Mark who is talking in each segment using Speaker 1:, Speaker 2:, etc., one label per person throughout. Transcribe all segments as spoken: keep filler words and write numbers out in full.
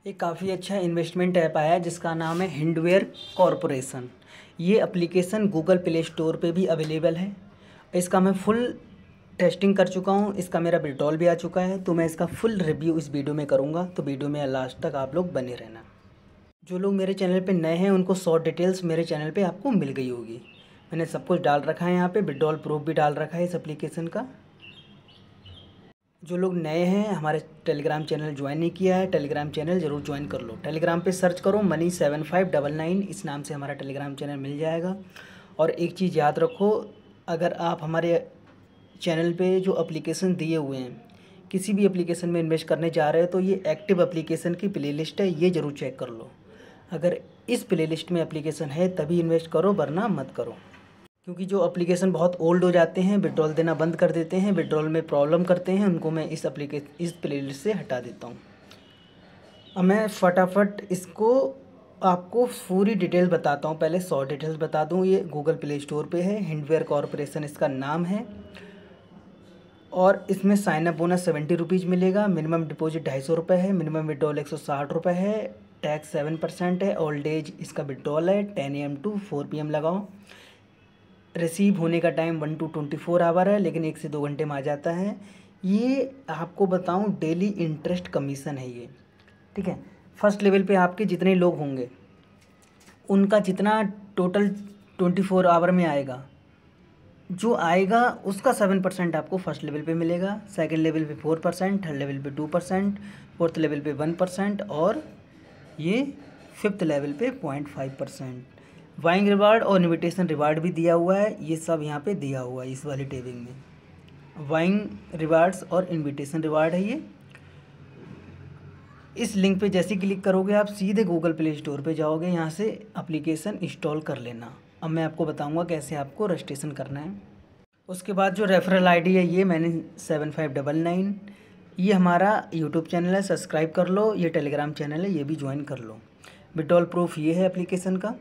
Speaker 1: एक काफ़ी अच्छा इन्वेस्टमेंट ऐप आया है जिसका नाम है हिंडवेयर कॉरपोरेशन। ये एप्लीकेशन गूगल प्ले स्टोर पे भी अवेलेबल है। इसका मैं फुल टेस्टिंग कर चुका हूँ, इसका मेरा विड्रॉल भी आ चुका है, तो मैं इसका फुल रिव्यू इस वीडियो में करूँगा, तो वीडियो में लास्ट तक आप लोग बने रहना। जो लोग मेरे चैनल पे नए हैं उनको शॉर्ट डिटेल्स मेरे चैनल पे आपको मिल गई होगी। मैंने सब कुछ डाल रखा है, यहाँ पे विड्रॉल प्रूफ भी डाल रखा है इस एप्लीकेशन का। जो लोग नए हैं, हमारे टेलीग्राम चैनल ज्वाइन नहीं किया है, टेलीग्राम चैनल ज़रूर ज्वाइन कर लो। टेलीग्राम पे सर्च करो money seven five double nine, इस नाम से हमारा टेलीग्राम चैनल मिल जाएगा। और एक चीज़ याद रखो, अगर आप हमारे चैनल पे जो एप्लीकेशन दिए हुए हैं, किसी भी एप्लीकेशन में इन्वेस्ट करने जा रहे हो तो ये एक्टिव एप्लीकेशन की प्लेलिस्ट है, ये ज़रूर चेक कर लो। अगर इस प्लेलिस्ट में एप्लीकेशन है तभी इन्वेस्ट करो, वरना मत करो। क्योंकि जो एप्लीकेशन बहुत ओल्ड हो जाते हैं, विड्रॉल देना बंद कर देते हैं, विड्रॉल में प्रॉब्लम करते हैं, उनको मैं इस एप्लीके इस प्लेलिस्ट से हटा देता हूँ। अब मैं फटाफट इसको आपको पूरी डिटेल बताता हूँ। पहले सौ डिटेल्स बता दूँ। ये गूगल प्ले स्टोर पे है, हिंडवेयर कॉरपोरेशन इसका नाम है। और इसमें sign up bonus seventy rupees मिलेगा। मिनिमम डिपॉजिट ढाई सौ रुपये है। मिनिमम विड्रॉल एक सौ साठ रुपये है। टैक्स सेवन परसेंट है। ओल्ड एज इसका विड्रॉल है। Ten A M to four P M लगाओ। रिसीव होने का time one to twenty four hour है, लेकिन एक से दो घंटे में आ जाता है। ये आपको बताऊं, डेली इंटरेस्ट कमीशन है ये, ठीक है। फर्स्ट लेवल पे आपके जितने लोग होंगे उनका जितना टोटल ट्वेंटी फोर आवर में आएगा, जो आएगा उसका सेवन परसेंट आपको फर्स्ट लेवल पे मिलेगा। सेकंड लेवल पे फोर परसेंट, थर्ड लेवल पे टू परसेंट, फोर्थ लेवल पे वन परसेंट और ये फिफ्थ लेवल पे point five percent. Buying reward और इनविटेशन रिवार्ड भी दिया हुआ है, ये सब यहाँ पे दिया हुआ है इस वाली टेबिंग में। वाइंग रिवार्ड्स और इनविटेशन रिवार्ड है ये। इस लिंक पे जैसे क्लिक करोगे आप सीधे गूगल प्ले स्टोर पे जाओगे, यहाँ से एप्लीकेशन इंस्टॉल कर लेना। अब मैं आपको बताऊँगा कैसे आपको रजिस्ट्रेशन करना है। उसके बाद जो रेफरल आईडी है ये मैंने सेवन फाइव डबल नाइन, ये हमारा यूट्यूब चैनल है, सब्सक्राइब कर लो। ये टेलीग्राम चैनल है, ये भी ज्वाइन कर लो। विड्रॉल प्रूफ ये है एप्लीकेशन का।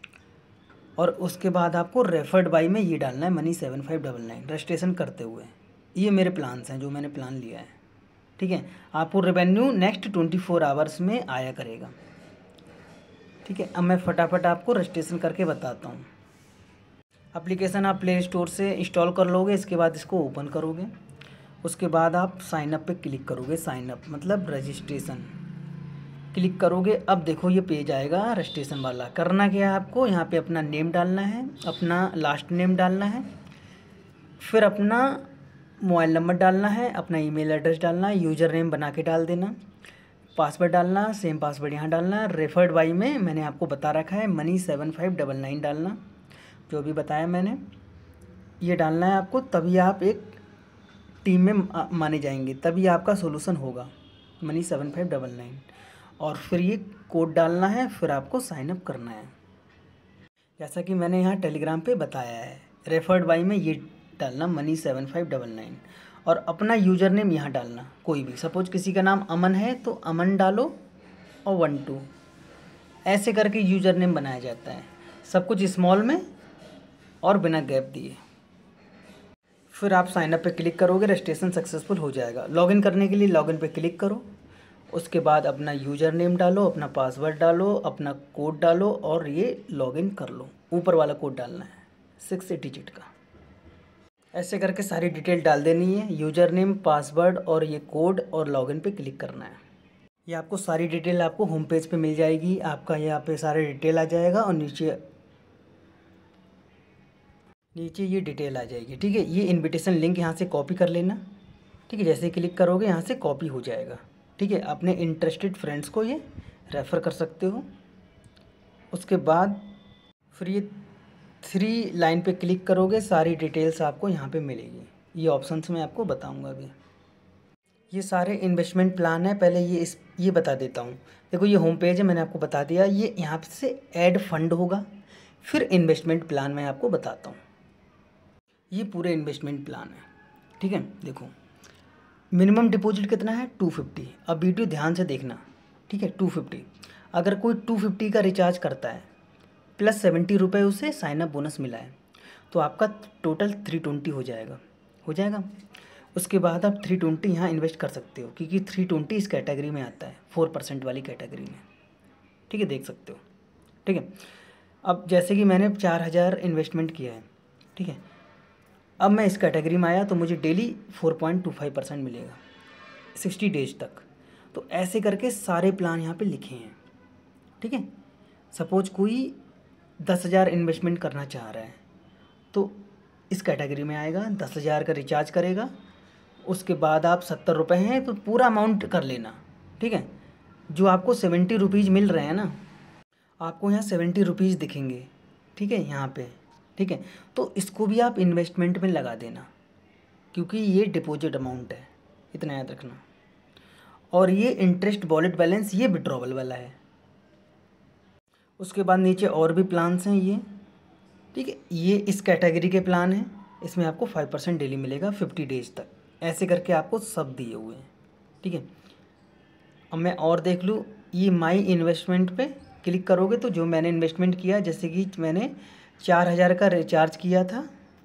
Speaker 1: और उसके बाद आपको रेफर्ड बाई में ये डालना है money seven five double nine registration करते हुए। ये मेरे प्लान्स हैं जो मैंने प्लान लिया है, ठीक है। आपको revenue next twenty four hours में आया करेगा, ठीक है। अब मैं फटाफट आपको रजिस्ट्रेशन करके बताता हूँ। एप्लीकेशन आप प्ले स्टोर से इंस्टॉल कर लोगे, इसके बाद इसको ओपन करोगे। उसके बाद आप साइन अप पे क्लिक करोगे। साइन अप मतलब रजिस्ट्रेशन क्लिक करोगे। अब देखो ये पेज आएगा रजिस्ट्रेशन वाला। करना क्या है आपको, यहाँ पे अपना नेम डालना है, अपना लास्ट नेम डालना है, फिर अपना मोबाइल नंबर डालना है, अपना ईमेल एड्रेस डालना है, यूज़र नेम बना के डाल देना, पासवर्ड डालना, सेम पासवर्ड यहाँ डालना। रेफर्ड बाई में मैंने आपको बता रखा है money seven five double nine डालना, जो भी बताया मैंने, ये डालना है आपको। तभी आप एक टीम में माने जाएंगे, तभी आपका सोल्यूशन होगा। Money seven five double nine और फिर ये कोड डालना है, फिर आपको साइन अप करना है, जैसा कि मैंने यहाँ टेलीग्राम पे बताया है। रेफर्ड बाई में ये डालना money seven five double nine और अपना यूज़र नेम यहाँ डालना, कोई भी। सपोज किसी का नाम अमन है तो अमन डालो और वन टू, ऐसे करके यूज़र नेम बनाया जाता है। सब कुछ स्मॉल में और बिना गैप दिए। फिर आप साइन अप पे क्लिक करोगे, रजिस्ट्रेशन सक्सेसफुल हो जाएगा। लॉगिन करने के लिए लॉगिन पे क्लिक करो। उसके बाद अपना यूज़र नेम डालो, अपना पासवर्ड डालो, अपना कोड डालो और ये लॉगिन कर लो। ऊपर वाला कोड डालना है सिक्स डिजिट का। ऐसे करके सारी डिटेल डाल देनी है, यूज़र नेम, पासवर्ड और ये कोड, और लॉगिन पे क्लिक करना है। ये आपको सारी डिटेल आपको होम पेज पे मिल जाएगी। आपका यहाँ पे सारे डिटेल आ जाएगा और नीचे नीचे ये डिटेल आ जाएगी, ठीक है। ये इनविटेशन लिंक यहाँ से कॉपी कर लेना, ठीक है। जैसे क्लिक करोगे यहाँ से कॉपी हो जाएगा, ठीक है। अपने इंटरेस्टेड फ्रेंड्स को ये रेफ़र कर सकते हो। उसके बाद फिर ये थ्री लाइन पे क्लिक करोगे, सारी डिटेल्स आपको यहाँ पे मिलेगी। ये ऑप्शंस मैं आपको बताऊँगा अभी। ये सारे इन्वेस्टमेंट प्लान है। पहले ये इस ये बता देता हूँ। देखो ये होम पेज है, मैंने आपको बता दिया। ये यहाँ से ऐड फंड होगा, फिर इन्वेस्टमेंट प्लान मैं आपको बताता हूँ। ये पूरे इन्वेस्टमेंट प्लान है, ठीक है। देखो मिनिमम डिपॉजिट कितना है, टू फिफ्टी। अब वीडियो ध्यान से देखना, ठीक है। टू फिफ्टी अगर कोई टू फिफ्टी का रिचार्ज करता है प्लस सेवेंटी रुपये उसे साइन अप बोनस मिला है, तो आपका टोटल थ्री ट्वेंटी हो जाएगा हो जाएगा। उसके बाद आप थ्री ट्वेंटी यहाँ इन्वेस्ट कर सकते हो, क्योंकि थ्री ट्वेंटी इस कैटेगरी में आता है, फोर परसेंट वाली कैटेगरी में। ठीक है, देख सकते हो। ठीक है, अब जैसे कि मैंने चार हज़ार इन्वेस्टमेंट किया है, ठीक है, अब मैं इस कैटेगरी में आया तो मुझे daily four point two five percent मिलेगा सिक्सटी डेज तक। तो ऐसे करके सारे प्लान यहाँ पे लिखे हैं। ठीक है, सपोज कोई दस हज़ार इन्वेस्टमेंट करना चाह रहा है तो इस कैटेगरी में आएगा, दस हज़ार का रिचार्ज करेगा, उसके बाद आप सत्तर रुपये हैं तो पूरा अमाउंट कर लेना। ठीक है, जो आपको सेवेंटी रुपीज़ मिल रहे हैं ना, आपको यहाँ सेवेंटी रुपीज़ दिखेंगे। ठीक है, यहाँ पे। ठीक है, तो इसको भी आप इन्वेस्टमेंट में लगा देना, क्योंकि ये डिपॉजिट अमाउंट है, इतना याद रखना। और ये इंटरेस्ट वॉलेट बैलेंस ये विड्रॉवल वाला है। उसके बाद नीचे और भी प्लान्स हैं ये। ठीक है, ये इस कैटेगरी के प्लान हैं, इसमें आपको फाइव परसेंट डेली मिलेगा फिफ्टी डेज तक। ऐसे करके आपको सब दिए हुए हैं। ठीक है, अब मैं और देख लूँ, ये माई इन्वेस्टमेंट पे क्लिक करोगे तो जो मैंने इन्वेस्टमेंट किया, जैसे कि मैंने चार हज़ार का रिचार्ज किया था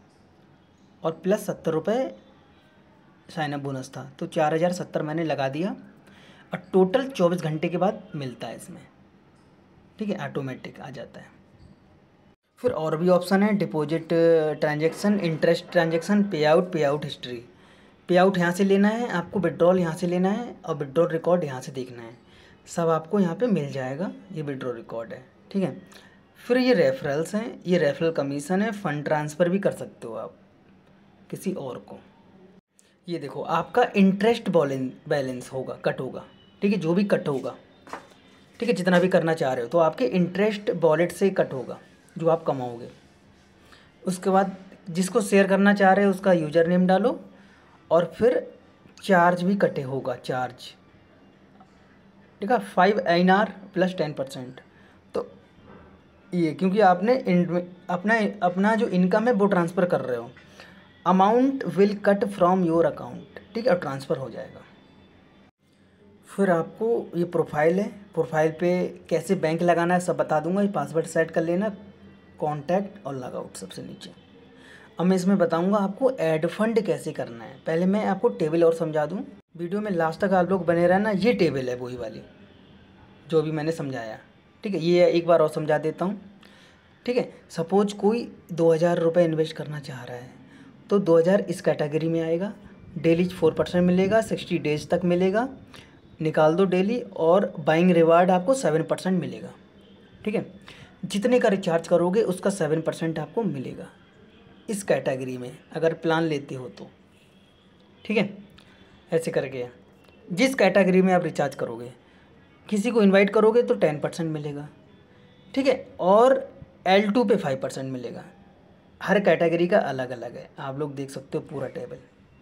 Speaker 1: और प्लस सत्तर रुपये साइनअप बोनस था, तो चार हज़ार सत्तर मैंने लगा दिया और टोटल चौबीस घंटे के बाद मिलता है इसमें। ठीक है, ऑटोमेटिक आ जाता है। फिर और भी ऑप्शन है, deposit transaction, interest transaction, pay out, pay out history. Pay out यहाँ से लेना है आपको, विड्रॉल यहाँ से लेना है और विड्रॉल रिकॉर्ड यहाँ से देखना है। सब आपको यहाँ पे मिल जाएगा, ये विड्रॉल रिकॉर्ड है। ठीक है, फिर ये रेफरल्स हैं, ये रेफरल कमीशन है, फ़ंड ट्रांसफ़र भी कर सकते हो आप किसी और को। ये देखो आपका इंटरेस्ट बैलेंस होगा, कट होगा। ठीक है, जो भी कट होगा, ठीक है, जितना भी करना चाह रहे हो तो आपके इंटरेस्ट वॉलेट से कट होगा जो आप कमाओगे। उसके बाद जिसको शेयर करना चाह रहे हो उसका यूज़र नेम डालो और फिर चार्ज भी कटे होगा, चार्ज। ठीक है, five N R plus ten percent. तो ये क्योंकि आपने अपना अपना जो इनकम है वो ट्रांसफ़र कर रहे हो, amount will cut from your account. ठीक है, और ट्रांसफ़र हो जाएगा। फिर आपको ये प्रोफाइल है, प्रोफाइल पे कैसे बैंक लगाना है सब बता दूंगा। ये पासवर्ड सेट कर लेना, कॉन्टैक्ट और लॉग आउट सबसे नीचे। अब मैं इसमें बताऊंगा आपको ऐड फंड कैसे करना है। पहले मैं आपको टेबल और समझा दूं, वीडियो में लास्ट तक आप लोग बने रहना। ये टेबल है वही वाली जो भी मैंने समझाया। ठीक है, ये एक बार और समझा देता हूँ। ठीक है, सपोज कोई दो हज़ार रुपये इन्वेस्ट करना चाह रहा है तो दो हज़ार इस कैटेगरी में आएगा, डेली फोर परसेंट मिलेगा, सिक्सटी डेज तक मिलेगा, निकाल दो डेली, और बाइंग रिवार्ड आपको सेवन परसेंट मिलेगा। ठीक है, जितने का रिचार्ज करोगे उसका सेवन परसेंट आपको मिलेगा इस कैटेगरी में अगर प्लान लेते हो तो। ठीक है, ऐसे करके जिस कैटेगरी में आप रिचार्ज करोगे, किसी को इनवाइट करोगे तो टेन परसेंट मिलेगा। ठीक है, और एल टू पे फाइव परसेंट मिलेगा। हर कैटेगरी का अलग अलग है, आप लोग देख सकते हो पूरा टेबल।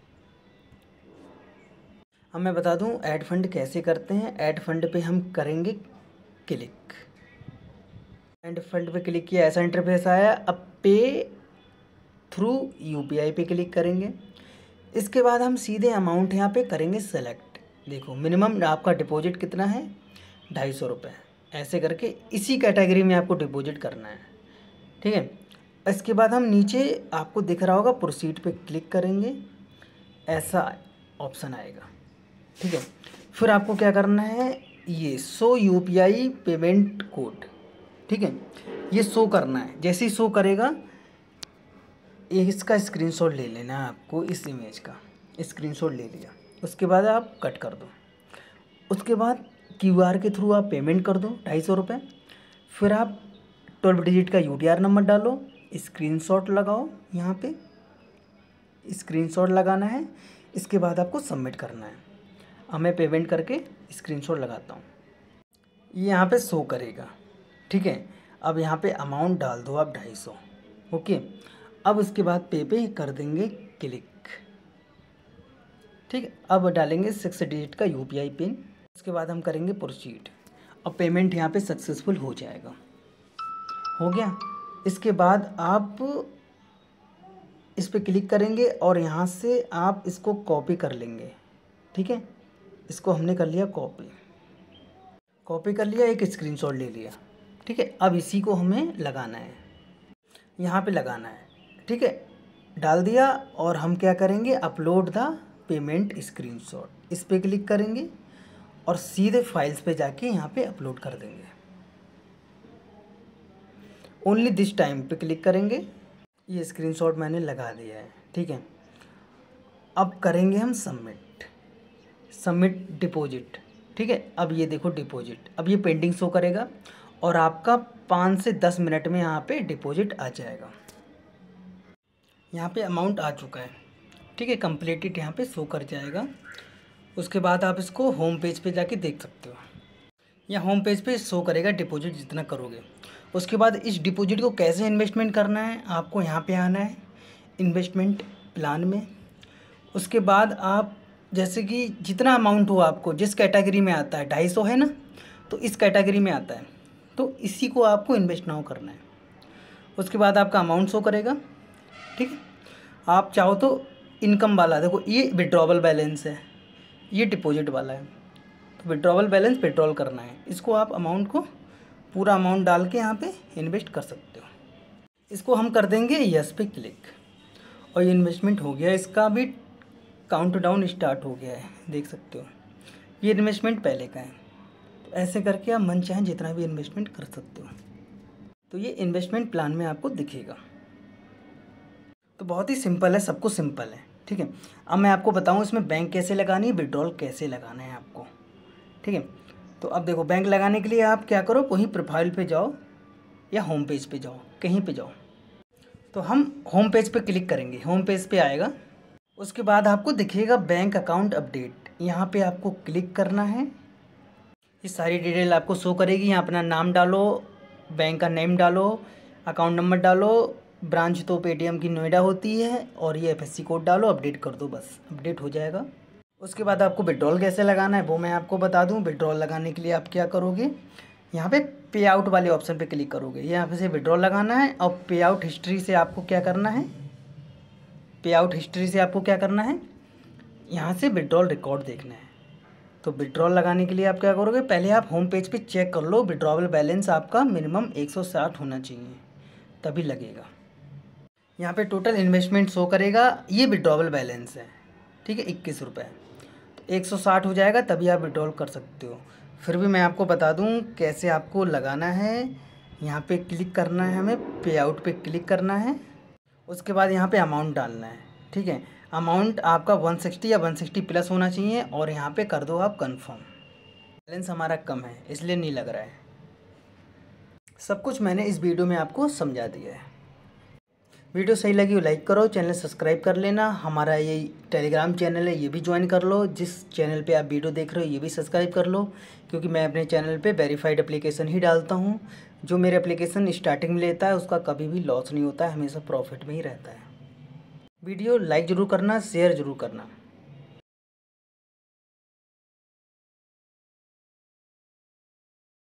Speaker 1: अब मैं बता दूं ऐड फंड कैसे करते हैं। ऐड फंड पे हम करेंगे क्लिक, ऐड फंड पे क्लिक किया, ऐसा इंटरफेस आया। अब पे थ्रू यूपीआई पे क्लिक करेंगे। इसके बाद हम सीधे अमाउंट यहाँ पे करेंगे सेलेक्ट। देखो मिनिमम आपका डिपॉजिट कितना है, ढाई सौ रुपये। ऐसे करके इसी कैटेगरी में आपको डिपॉजिट करना है। ठीक है, इसके बाद हम नीचे आपको दिख रहा होगा प्रोसीड पे क्लिक करेंगे, ऐसा ऑप्शन आएगा। ठीक है, फिर आपको क्या करना है, ये शो यूपीआई पेमेंट कोड। ठीक है, ये शो करना है। जैसे ही शो करेगा इसका स्क्रीनशॉट ले लेना है आपको, इस इमेज का स्क्रीनशॉट ले लिया। उसके बाद आप कट कर दो। उसके बाद क्यूआर के थ्रू आप पेमेंट कर दो ढाई सौ रुपये। फिर आप ट्वेल्व डिजिट का यूटीआर नंबर डालो, स्क्रीनशॉट लगाओ, यहाँ पे स्क्रीनशॉट लगाना है। इसके बाद आपको सबमिट करना है। अब मैं पेमेंट करके स्क्रीनशॉट लगाता हूँ, ये यहाँ पे शो करेगा। ठीक है, अब यहाँ पे अमाउंट डाल दो आप ढाई सौ। ओके, अब इसके बाद पे पे कर देंगे क्लिक। ठीक है, अब डालेंगे सिक्स डिजिट का यूपीआई पिन। उसके बाद हम करेंगे प्रोसीड। अब पेमेंट यहाँ पे सक्सेसफुल हो जाएगा। हो गया। इसके बाद आप इस पर क्लिक करेंगे और यहाँ से आप इसको कॉपी कर लेंगे। ठीक है, इसको हमने कर लिया कॉपी, कॉपी कर लिया, एक स्क्रीनशॉट ले लिया। ठीक है, अब इसी को हमें लगाना है, यहाँ पे लगाना है। ठीक है, डाल दिया और हम क्या करेंगे, अपलोड द पेमेंट स्क्रीनशॉट, इस पर क्लिक करेंगे और सीधे फाइल्स पे जाके यहाँ पे अपलोड कर देंगे। ओनली दिस टाइम पे क्लिक करेंगे। ये स्क्रीनशॉट मैंने लगा दिया है, ठीक है। अब करेंगे हम सबमिट, सबमिट डिपॉजिट, ठीक है। अब ये देखो डिपॉजिट, अब ये पेंडिंग शो करेगा और आपका पाँच से दस मिनट में यहाँ पे डिपॉजिट आ जाएगा। यहाँ पे अमाउंट आ चुका है, ठीक है, कंप्लीटेड यहाँ पे शो कर जाएगा। उसके बाद आप इसको होम पेज पे जाके देख सकते हो। यहाँ होम पेज पे शो करेगा डिपॉजिट जितना करोगे। उसके बाद इस डिपॉजिट को कैसे इन्वेस्टमेंट करना है, आपको यहाँ पे आना है इन्वेस्टमेंट प्लान में। उसके बाद आप जैसे कि जितना अमाउंट हो आपको, जिस कैटेगरी में आता है, ढाई सौ है ना, तो इस कैटेगरी में आता है, तो इसी को आपको इन्वेस्ट नाउ करना है। उसके बाद आपका अमाउंट शो करेगा, ठीक है। आप चाहो तो इनकम वाला, देखो ये विड्रॉवल बैलेंस है, ये डिपॉजिट वाला है, तो विड्रॉवल बैलेंस विड्रॉल करना है। इसको आप अमाउंट को पूरा अमाउंट डाल के यहाँ पे इन्वेस्ट कर सकते हो। इसको हम कर देंगे यस पे क्लिक और ये इन्वेस्टमेंट हो गया। इसका भी काउंटडाउन स्टार्ट हो गया है, देख सकते हो। ये इन्वेस्टमेंट पहले का है, तो ऐसे करके आप मन चाहे जितना भी इन्वेस्टमेंट कर सकते हो। तो ये इन्वेस्टमेंट प्लान में आपको दिखेगा। तो बहुत ही सिंपल है, सब कुछ सिंपल है, ठीक है। अब मैं आपको बताऊँ इसमें बैंक कैसे लगानी है, विड्रॉल कैसे लगाना है आपको, ठीक है। तो अब देखो बैंक लगाने के लिए आप क्या करो, वहीं प्रोफाइल पे जाओ या होम पेज पे जाओ, कहीं पे जाओ। तो हम होम पेज पे क्लिक करेंगे, होम पेज पे आएगा। उसके बाद आपको दिखेगा बैंक अकाउंट अपडेट, यहाँ पे आपको क्लिक करना है। ये सारी डिटेल आपको शो करेगी। यहाँ अपना नाम डालो, बैंक का नेम डालो, अकाउंट नंबर डालो, ब्रांच तो पेटीएम की नोएडा होती है, और ये एफएससी कोड डालो, अपडेट कर दो, बस अपडेट हो जाएगा। उसके बाद आपको विड्रॉल कैसे लगाना है वो मैं आपको बता दूं। विड्रॉल लगाने के लिए आप क्या करोगे, यहाँ पे पे आउट वाले ऑप्शन पे क्लिक करोगे, यहाँ पे से विड्रॉल लगाना है। और पे आउट हिस्ट्री से आपको क्या करना है, पे आउट हिस्ट्री से आपको क्या करना है, यहाँ से विड्रॉल रिकॉर्ड देखना है। तो विड्रॉल लगाने के लिए आप क्या करोगे, पहले आप होम पेज पे चेक कर लो, विड्रॉवल बैलेंस आपका मिनिमम एक सौ साठ होना चाहिए, तभी लगेगा। यहाँ पे टोटल इन्वेस्टमेंट शो करेगा, ये विड्रॉवल बैलेंस है, ठीक है, इक्कीस रुपये। तो एक सौ साठ हो जाएगा, तभी आप विड्रॉल कर सकते हो। फिर भी मैं आपको बता दूं कैसे आपको लगाना है। यहाँ पे क्लिक करना है, हमें पे आउट पे क्लिक करना है। उसके बाद यहाँ पे अमाउंट डालना है, ठीक है। अमाउंट आपका एक सौ साठ या एक सौ साठ प्लस होना चाहिए, और यहाँ पे कर दो आप कंफर्म। बैलेंस हमारा कम है इसलिए नहीं लग रहा है। सब कुछ मैंने इस वीडियो में आपको समझा दिया है। वीडियो सही लगी हो लाइक करो, चैनल सब्सक्राइब कर लेना। हमारा ये टेलीग्राम चैनल है, ये भी ज्वाइन कर लो। जिस चैनल पे आप वीडियो देख रहे हो ये भी सब्सक्राइब कर लो, क्योंकि मैं अपने चैनल पे वेरीफाइड एप्लीकेशन ही डालता हूँ। जो मेरे एप्लीकेशन स्टार्टिंग में लेता है उसका कभी भी लॉस नहीं होता है, हमेशा प्रॉफिट में ही रहता है। वीडियो लाइक ज़रूर करना, शेयर ज़रूर करना।